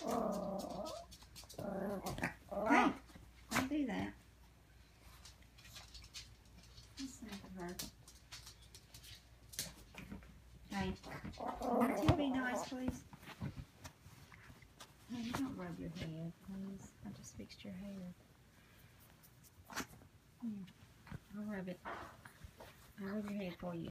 Hey, don't do that. Listen to her. Hey, won't you be nice, please? Hey, you don't rub your head, please. I just fixed your hair. Here, I'll rub it. I'll rub your head for you.